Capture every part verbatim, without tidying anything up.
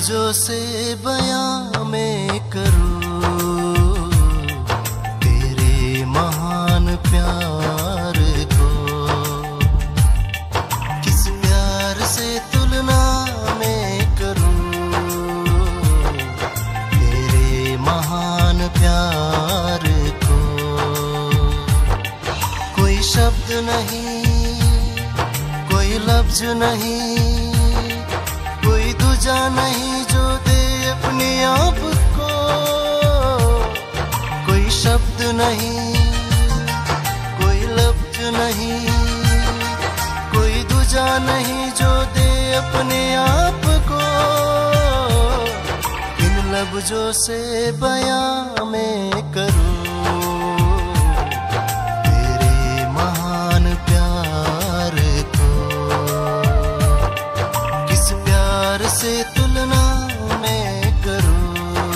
लफ्जों से बयां मैं करूं तेरे महान प्यार को। किस प्यार से तुलना मैं करूं तेरे महान प्यार को। कोई शब्द नहीं, कोई लफ्ज नहीं, कोई दूजा नहीं जो दे अपने आप को। कोई शब्द नहीं, कोई लफ्ज नहीं, कोई दूजा नहीं जो दे अपने आप को। इन लफ्जों से बयां मैं करूं तेरे महान प्यार को। किस प्यार से तुलना मैं करूं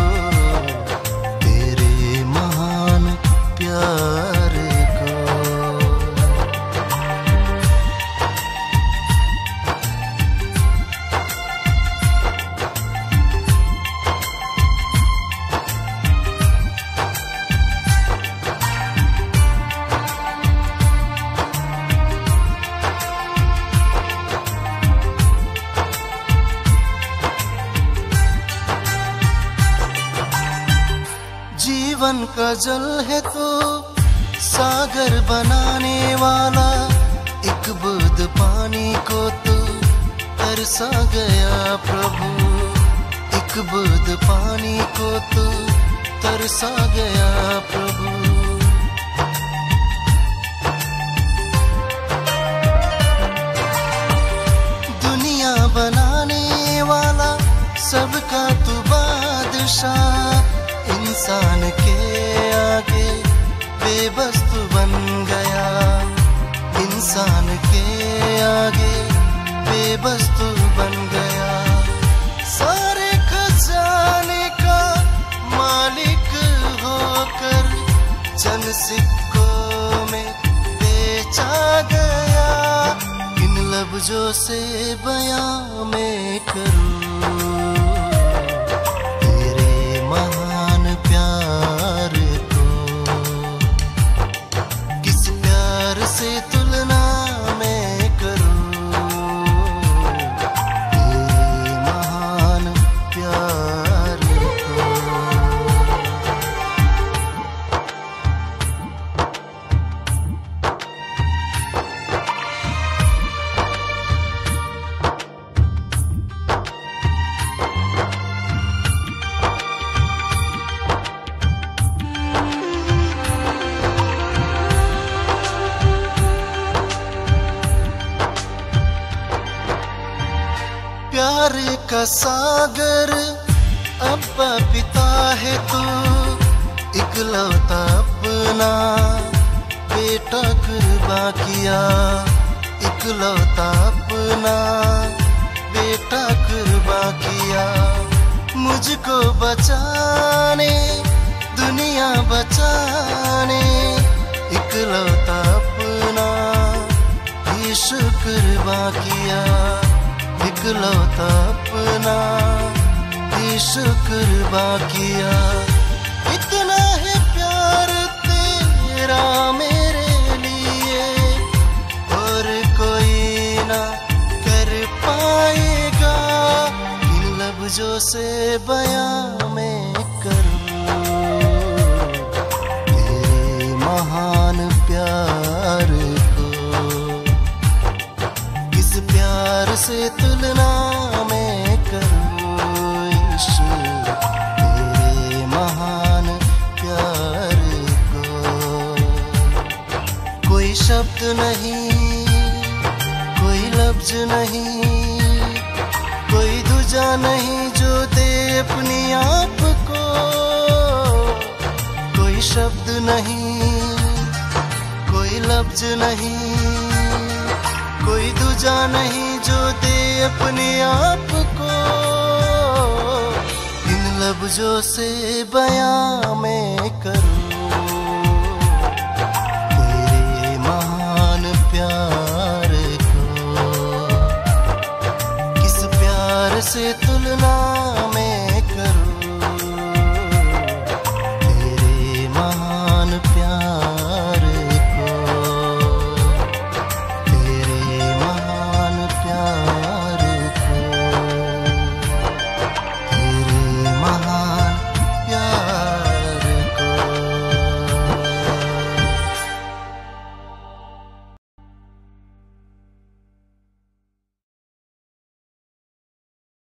तेरे महान प्यार को। जीवन का जल है तो सागर बनाने वाला, एक बूंद पानी को तो तरसा गया प्रभु। एक बूंद पानी को तो तरसा गया प्रभु। दुनिया बनाने वाला, सबका तू बादशाह। इंसान के आगे बेबस तू बन गया। इंसान के आगे बेबस तू बन गया। सारे खजाने का मालिक होकर चंद सिक्कों में बेचा गया। इन लफ्जों से बयां मैं करूं प्यार को। किस प्यार से तुलना मैं करूं तेरे महान प्यार को। प्यार का सागर अब्बा पिता है तू। इकलौता अपना बेटा कुर्बा किया। इकलौता अपना बेटा कुर्बा किया। मुझको बचाने, दुनिया बचाने, इकलौता अपना यीशु कुर्बा किया। इकलौता अपना यीशु कुर्बा किया। इतना है प्यार तेरा मेरे लिए, और कोई ना कर पाएगा। इन लफ्जों से बयां मैं करूं तेरे महान प्यार को। किस प्यार से तुलना मैं करूं यीशु तेरे महान प्यार को। कोई शब्द नहीं, कोई लफ्ज नहीं, कोई दूजा नहीं जो दे अपने आप को। कोई शब्द नहीं, कोई लफ्ज नहीं, कोई दूजा नहीं जो दे अपने आप को। इन लफ्जों से बयां मैं करूं तेरे महान प्यार को। किस प्यार से तुलना